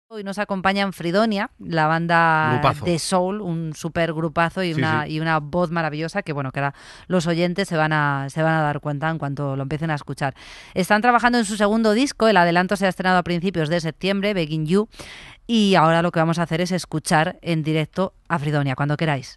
Hoy nos acompañan Fridonia, la banda Grupazo. de soul, un super grupazo y Sí, sí. una voz maravillosa que bueno, que ahora los oyentes se van a dar cuenta en cuanto lo empiecen a escuchar. Están trabajando en su segundo disco, el adelanto se ha estrenado a principios de septiembre, Begging You, y ahora lo que vamos a hacer es escuchar en directo a Fridonia, cuando queráis.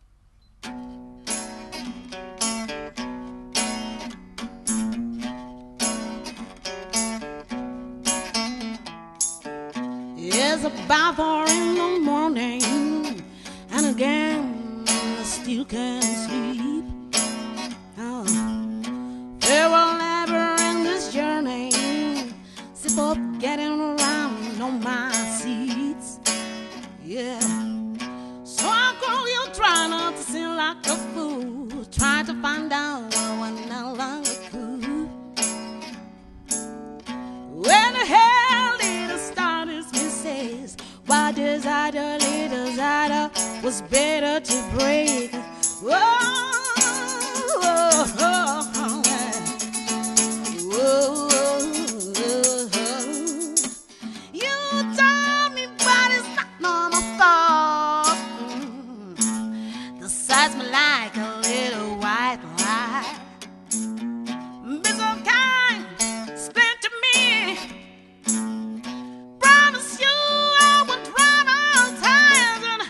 It's about 4 in the morning, and again I still can't sleep. Oh, there will never end this journey. Sip up, getting around on my seats. Yeah. So I call you, try not to seem like a fool. Try to find out what I no longer could. Where the hell did I start this mistakes? Why desire, little desire was better to break. Whoa, whoa, whoa, whoa, whoa. You told me, but it's not my fault. The sights me like a little white lie. Be so kind, explain to me. Promise you I won't run out of time. And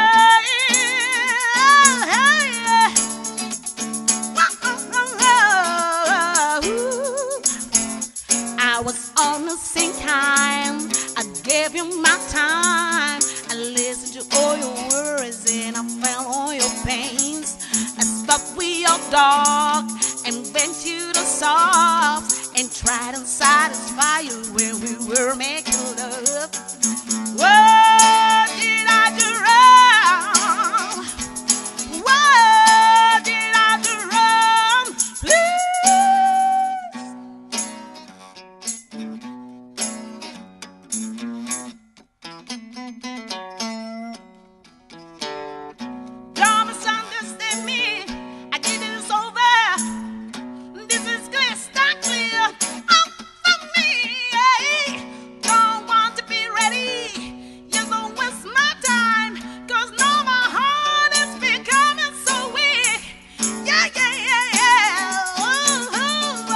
I was on the same time. I gave you my time. I listened to all your worries and I felt all your pains. I stopped with your dog and went to the sobs and tried to satisfy you when we were making love. What did I do wrong? What did I do wrong? Please. Don't misunderstand me. I did this over. This is crystal clear. Oh, for me. Don't want to be ready. Just don't waste my time. 'Cause now my heart is becoming so weak. Yeah, yeah, yeah, yeah. Ooh, ooh.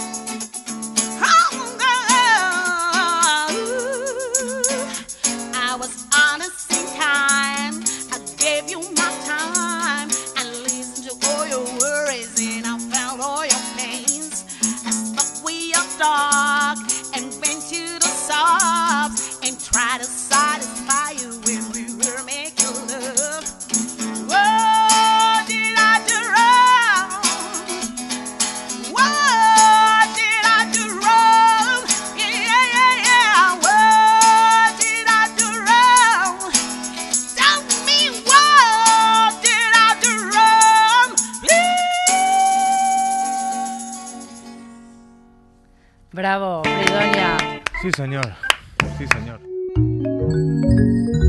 I was honest in time. I gave you my time and listened to all your worries and I felt all your pains. I spoke with your dog and went to the sobs and tried to satisfy you when we were making love. What did I do wrong? What did I do wrong? Yeah, yeah, yeah. What did I do wrong? Tell me what did I do wrong? Bravo, Fridonia. Sí, señor. Sí, señor.